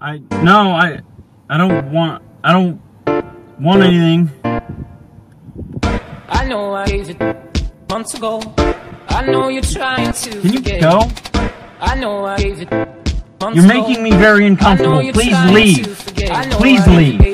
I don't want anything. I know I gave it months ago. I know you're trying to Can forget. you go? I know I gave it months You're ago. making me very uncomfortable. Please leave. Please leave.